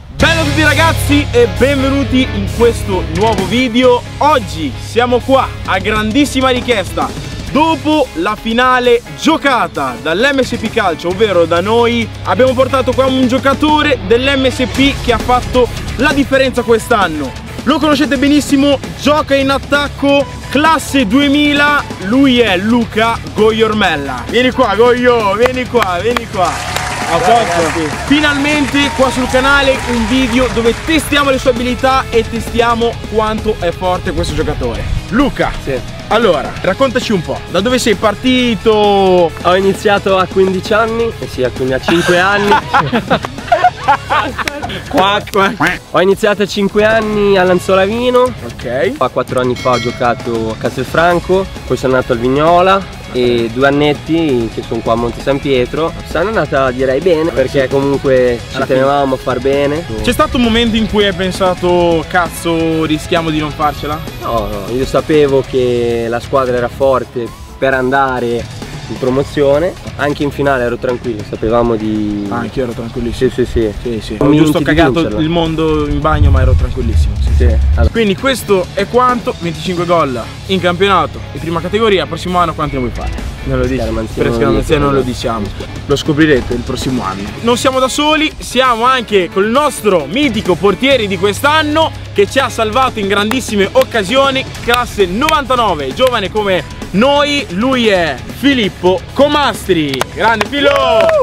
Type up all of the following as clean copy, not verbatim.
Ciao a tutti ragazzi e benvenuti in questo nuovo video. Oggi siamo qua a grandissima richiesta dopo la finale giocata dall'MSP Calcio, ovvero da noi. Abbiamo portato qua un giocatore dell'MSP che ha fatto la differenza quest'anno. Lo conoscete benissimo, gioca in attacco, classe 2000, lui è Luca Goiormella. Vieni qua Goio, vieni qua, vieni qua. Finalmente qua sul canale un video dove testiamo le sue abilità e testiamo quanto è forte questo giocatore. Luca, sì. Allora, raccontaci un po', da dove sei partito? Ho iniziato a 15 anni, sì, quindi a 5 anni. Ho iniziato a 5 anni a Lanzolavino. Ok. 4 anni fa ho giocato a Castelfranco, poi sono andato al Vignola e 2 annetti che sono qua a Monte San Pietro. Sono andata direi bene perché comunque ci tenevamo a far bene. C'è stato un momento in cui hai pensato cazzo rischiamo di non farcela? No, io sapevo che la squadra era forte per andare in promozione, anche in finale ero tranquillo, sapevamo di... Ah, anch'io ero tranquillissimo. Sì. Ho giusto cagato il mondo in bagno ma ero tranquillissimo. Allora. Quindi questo è quanto, 25 gol in campionato, in prima categoria. Prossimo anno quanti ne vuoi fare? Non lo dici, per scaramanzia non lo diciamo. Lo scoprirete il prossimo anno. Non siamo da soli, siamo anche col nostro mitico portiere di quest'anno che ci ha salvato in grandissime occasioni, classe 99, giovane come noi. Lui è Filippo Comastri. Grande Filo!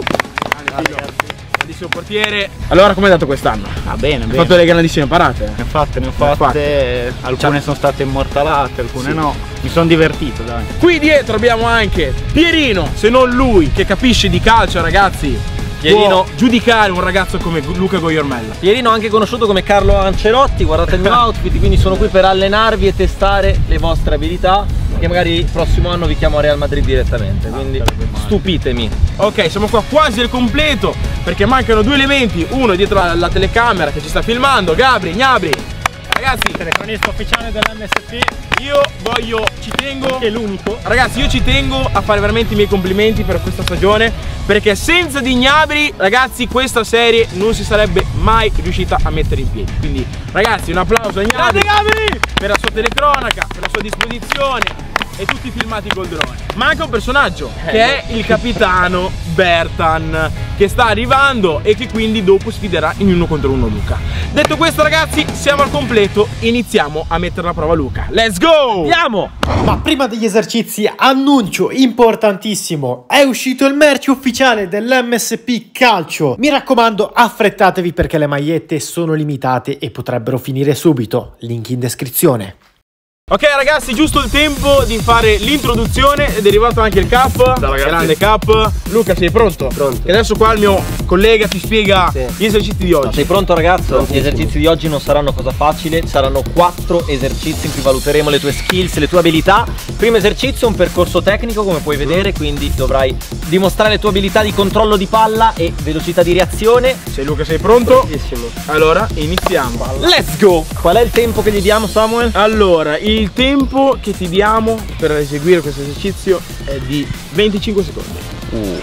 Grandissimo portiere. Allora com'è andato quest'anno? Va bene, Hai fatto le grandissime parate? Ne ho fatte. Alcune sono state immortalate, alcune no. Mi sono divertito, dai. Qui dietro abbiamo anche Pierino, se non lui che capisce di calcio ragazzi. Pierino, può giudicare un ragazzo come Luca Goiormella. Pierino anche conosciuto come Carlo Ancelotti, guardate il mio outfit, quindi sono qui per allenarvi e testare le vostre abilità che magari il prossimo anno vi chiamo a Real Madrid direttamente, quindi stupitemi. Ok, siamo qua quasi al completo perché mancano 2 elementi, uno è dietro la telecamera che ci sta filmando, Gabri, Gnabri. Ragazzi, telecronista ufficiale dell'MSP. Io ci tengo, che è l'unico. Ragazzi, io ci tengo a fare veramente i miei complimenti per questa stagione, perché senza di Gnabri, ragazzi, questa serie non si sarebbe mai riuscita a mettere in piedi. Quindi, ragazzi, un applauso a Gnabri per la sua telecronaca, per la sua disposizione e tutti i filmati col drone. Manca un personaggio che è il capitano Bertan, che sta arrivando e che quindi dopo sfiderà in 1 contro 1 Luca. Detto questo ragazzi, siamo al completo, iniziamo a mettere alla prova Luca. Let's go! Andiamo! Ma prima degli esercizi, annuncio importantissimo: è uscito il merch ufficiale dell'MSP Calcio. Mi raccomando, affrettatevi perché le magliette sono limitate e potrebbero finire subito. Link in descrizione. Ok ragazzi, giusto il tempo di fare l'introduzione ed è arrivato anche il cap. Grande cap. Luca, sei pronto? Pronto. E adesso qua il mio collega ti spiega gli esercizi di oggi. Sei pronto ragazzo? Gli esercizi di oggi non saranno cosa facile, saranno 4 esercizi in cui valuteremo le tue skills, le tue abilità. Primo esercizio è un percorso tecnico come puoi vedere, quindi dovrai dimostrare le tue abilità di controllo di palla e velocità di reazione. Se Luca sei pronto? Bellissimo. Allora iniziamo. Let's go! Qual è il tempo che gli diamo, Samuel? Allora, il tempo che ti diamo per eseguire questo esercizio è di 25 secondi.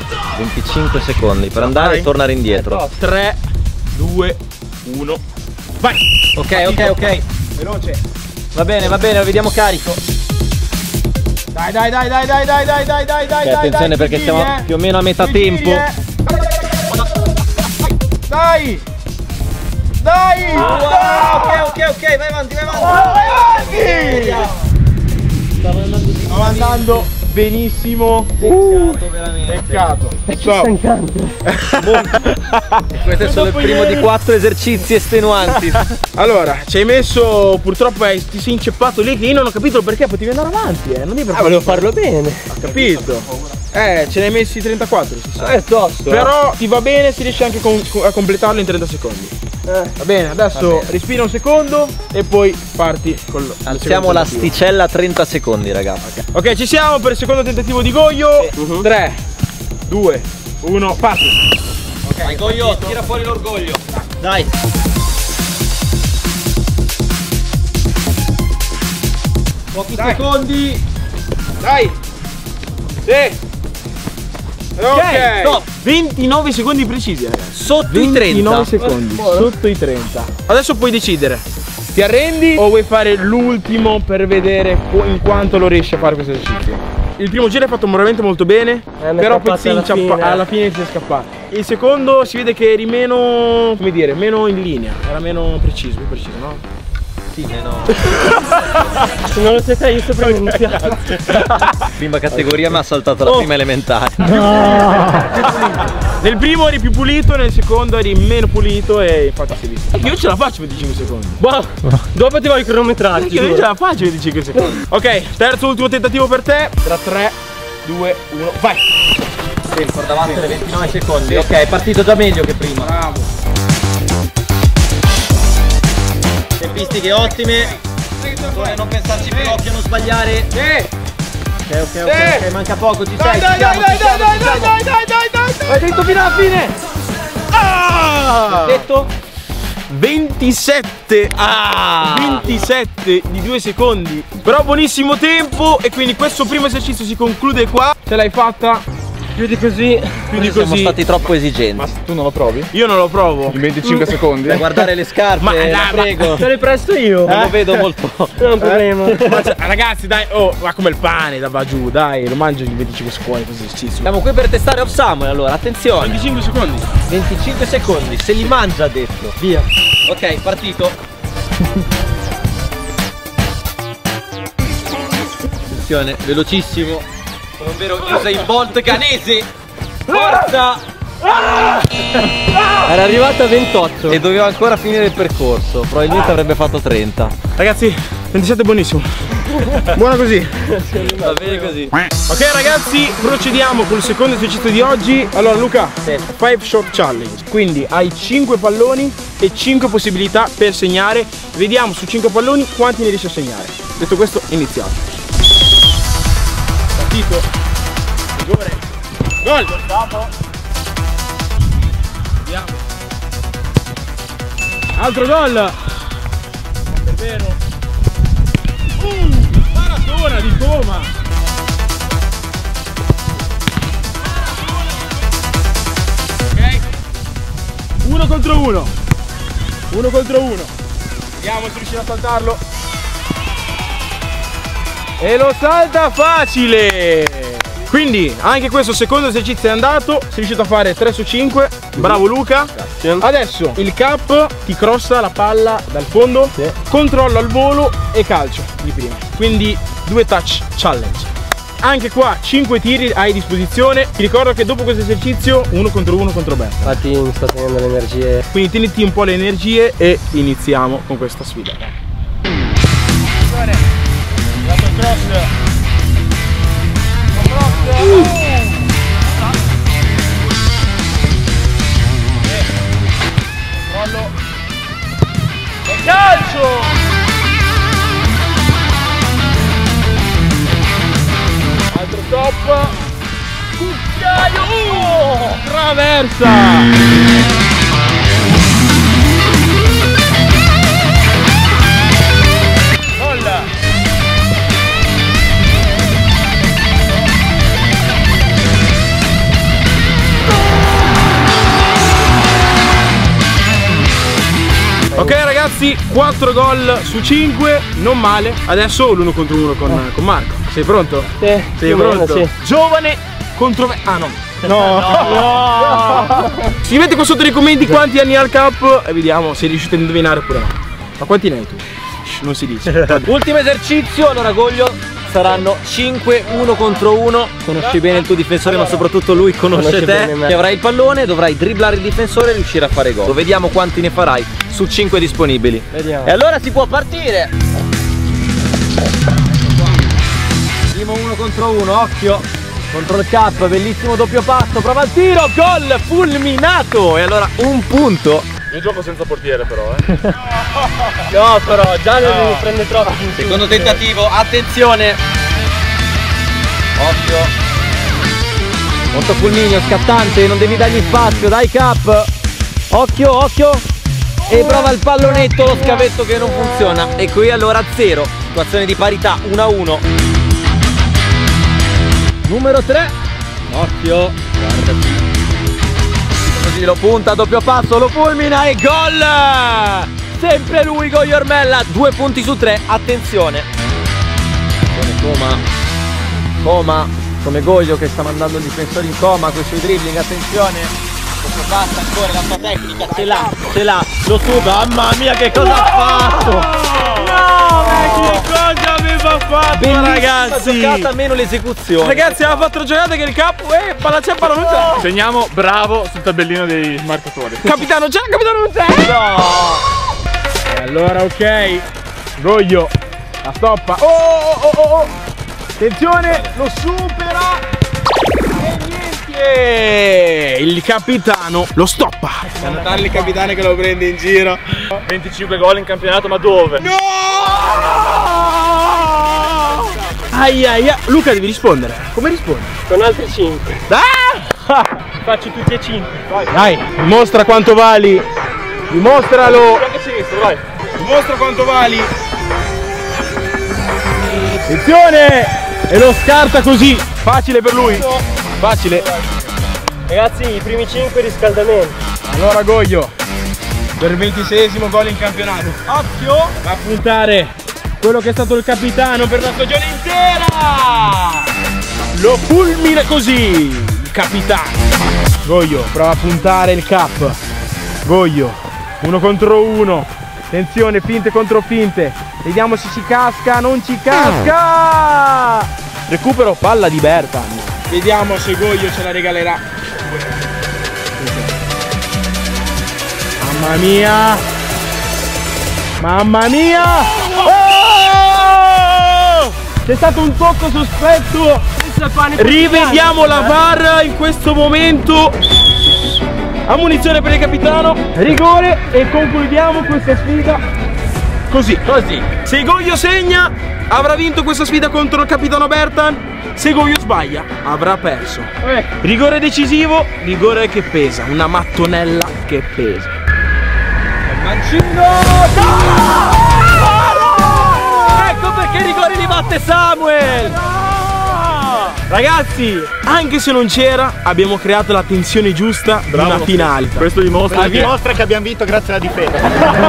25 secondi per andare e tornare indietro. 3, 2, 1, vai! Ok. Veloce. Va bene, lo vediamo carico. Dai. Attenzione perché siamo più o meno a metà tempo. Dai! Ok, vai avanti. Stava andando benissimo. Peccato. Questo è solo il primo di 4 esercizi estenuanti. Allora, ci hai messo, purtroppo ti sei inceppato lì che io non ho capito perché, potevi andare avanti, non devi volevo farlo bene. Ho capito. Ce ne hai messi 34, si sa. È tosto. Però ti va bene, si riesce anche a completarlo in 30 secondi. Va bene, adesso respira un secondo e poi parti con lo alziamo l'asticella a 30 secondi, ragazzi. Ok, ci siamo per il secondo tentativo di Goio. 3, 2, 1, parti. Ok, vai Goio, tira fuori l'orgoglio. Dai. Pochi secondi. Dai. Sì. Ok, stop. 29 secondi precisi, ragazzi. Sotto i 30. 29 secondi, sotto i 30. Adesso puoi decidere. Ti arrendi o vuoi fare l'ultimo per vedere in quanto lo riesci a fare questo esercizio? Il primo giro hai fatto veramente molto bene, però poi alla fine ti è scappato. Il secondo si vede che eri meno, come dire, meno in linea, era meno preciso, più preciso, no? Sì, meno. Se non lo siete io sto pronunciando. Prima categoria mi ha saltato la prima elementare. Nel primo eri più pulito, nel secondo eri meno pulito e infatti si è visto. Io ce la faccio 25 secondi. Boh, dopo ti voglio cronometrare. Io ce la faccio 25 secondi. Ok, terzo ultimo tentativo per te. Tra 3, 2, 1, vai. Tempo davanti alle 29 secondi. Ok, è partito già meglio che prima. Bravo. Tempistiche ottime. Non pensarci più, occhio a non sbagliare. Ok, manca poco, ci sei. Dai. Vai dritto fino alla fine. Detto? 27 27 di 2 secondi. Però buonissimo tempo. E quindi questo primo esercizio si conclude qua. Ce l'hai fatta? Più di così. Siamo stati troppo esigenti. Ma tu non lo provi? Io non lo provo. In 25 secondi? Da guardare le scarpe, la prego. Te le presto io. Non lo vedo molto. Non è un problema. Ragazzi dai, ma come il pane da va giù, dai, lo mangio in 25 secondi questo esercizio. Siamo qui per testare Off Samuel, allora attenzione. 25 secondi. 25 secondi, se li mangia ha detto. Via. Ok, partito. Attenzione, velocissimo. Come un vero Usain Bolt canese. Forza! Era arrivato a 28. E doveva ancora finire il percorso. Probabilmente avrebbe fatto 30. Ragazzi, 27 è buonissimo. Buona così. Va bene così. Ok ragazzi, procediamo con il secondo esercizio di oggi. Allora Luca, 5 shot challenge. Quindi hai 5 palloni e 5 possibilità per segnare. Vediamo su 5 palloni quanti ne riesci a segnare. Detto questo, iniziamo. Partito. Rigore. Gol. Vediamo. Altro gol. È vero. Maratona di Roma. Ok. 1 contro 1. 1 contro 1. Vediamo se riusciamo a saltarlo. E lo salta facile. Quindi anche questo secondo esercizio è andato. Sei riuscito a fare 3 su 5. Bravo Luca. Grazie. Adesso il cap ti crossa la palla dal fondo. Sì. Controllo al volo e calcio di prima. Quindi 2 touch challenge. Anche qua 5 tiri hai a disposizione. Ti ricordo che dopo questo esercizio 1 contro me. Infatti mi sto tenendo le energie. Quindi tieniti un po' le energie e iniziamo con questa sfida. Dato il cross. Controllo. E calcio! Altro top. Cucchiaio! Traversa! Ok ragazzi, 4 gol su 5, non male. Adesso l'1 contro 1 con Marco. Sei pronto? Sì. Sei pronto? Sì. Giovane contro me. Ah no. No. Scrivete qua sotto nei commenti quanti anni ha il cap e vediamo se riuscite a indovinare oppure no. Ma quanti ne hai tu? Non si dice. Ultimo esercizio, allora Goglio. Saranno 5 1 contro 1. Conosci bene il tuo difensore, ma soprattutto lui conosce te. Che avrai il pallone, dovrai dribblare il difensore e riuscire a fare gol. Vediamo quanti ne farai su 5 disponibili. Vediamo. E allora si può partire. Primo 1 contro 1, occhio. Contro il cap, bellissimo doppio passo, prova il tiro, gol fulminato. E allora un punto. Io gioco senza portiere però, No, però già ne prende troppo. Secondo tentativo, attenzione. Occhio. Molto fulmineo, scattante, non devi dargli spazio, dai cap. Occhio, occhio. E prova il pallonetto, lo scavetto che non funziona. E qui allora 0. Situazione di parità, 1-1. Numero 3. Occhio. Così lo punta, doppio passo, lo fulmina e gol! Sempre lui, Goyo Ormella, 2 punti su 3, attenzione. Coma, come Goyo che sta mandando il difensore in coma con i suoi dribbling, attenzione. Basta ancora, la sua tecnica ce l'ha, lo supera, mamma mia che cosa ha fatto! No, che cosa aveva fatto, Bellissima ragazzi! giocata, meno l'esecuzione. Ragazzi, aveva fatto la giocata che il capo palla c'è, palla non c'è. Segniamo bravo sul tabellino dei marcatori. Capitano c'è, capitano non c'è. No! E allora ok, Goyo la stoppa. Oh. Attenzione, lo supera. E niente, il capitano lo stoppa. Guardate il capitano che lo prende in giro. 25 gol in campionato, ma dove? No! Aia, Luca devi rispondere. Come rispondi? Con altri 5. Ah! Faccio tutti e 5. Vai. Dai, dimostra quanto vali. Dimostralo. Anche sinistro, vai. Dimostra quanto vali. Attenzione! E lo scarta così. Facile per lui. Facile. Ragazzi, i primi 5 riscaldamenti. Allora Goyo, per il 26esimo gol in campionato. Occhio! Va a puntare quello che è stato il capitano per la stagione intera. Lo fulmina così il capitano. Goyo prova a puntare il cap. Goyo, 1 contro 1. Attenzione, finte contro finte. Vediamo se ci casca, non ci casca. Recupero palla di Bertan. Vediamo se Goyo ce la regalerà. Mamma mia. Mamma mia. Oh! C'è stato un tocco sospetto. Rivediamo la VAR in questo momento. Ammonizione per il capitano. Rigore e concludiamo questa sfida così. Se Goyo segna avrà vinto questa sfida contro il capitano Bertan. Se Goyo sbaglia avrà perso. Rigore decisivo, rigore che pesa, una mattonella che pesa. Mancino! No! Ecco perché rigore li batte Samuel! Ragazzi, anche se non c'era, abbiamo creato la tensione giusta di una finale. Questo dimostra Dimostra che abbiamo vinto grazie alla difesa.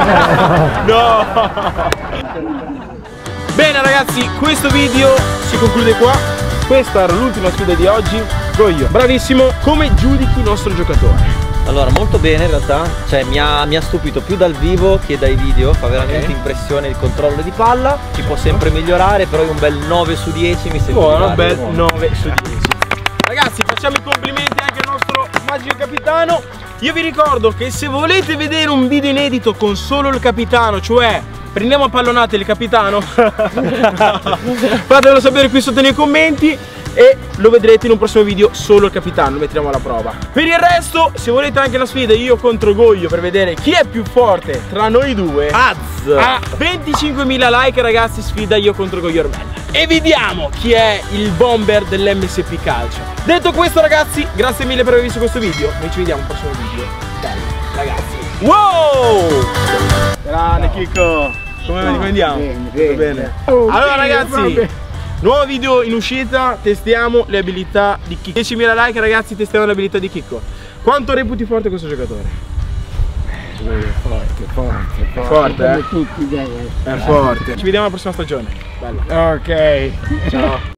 No! Bene ragazzi, questo video si conclude qua. Questa era l'ultima sfida di oggi. Goyo, bravissimo. Come giudichi il nostro giocatore? Allora, molto bene in realtà, cioè mi ha stupito più dal vivo che dai video, fa veramente impressione il controllo di palla, ci può sempre migliorare, però è un bel 9 su 10 mi sembra. Buono, bel 9 su 10. Ragazzi, facciamo i complimenti anche al nostro magico capitano. Io vi ricordo che se volete vedere un video inedito con solo il capitano, cioè prendiamo a pallonate il capitano, fatelo sapere qui sotto nei commenti e lo vedrete in un prossimo video solo il capitano, lo mettiamo alla prova. Per il resto, se volete anche la sfida io contro Goyo per vedere chi è più forte tra noi due, a 25.000 like ragazzi, sfida io contro Goyo Ormella e vediamo chi è il bomber dell'MSP Calcio. Detto questo ragazzi, grazie mille per aver visto questo video, noi ci vediamo al prossimo video. Bello ragazzi. Wow! Grande Chicco, come andiamo? Bene. Allora ragazzi, nuovo video in uscita, testiamo le abilità di Chicco. 10.000 like ragazzi, testiamo le abilità di Chicco. Quanto reputi forte questo giocatore? Forte, eh? È forte. Ci vediamo alla prossima stagione. Bello. Ok. Ciao.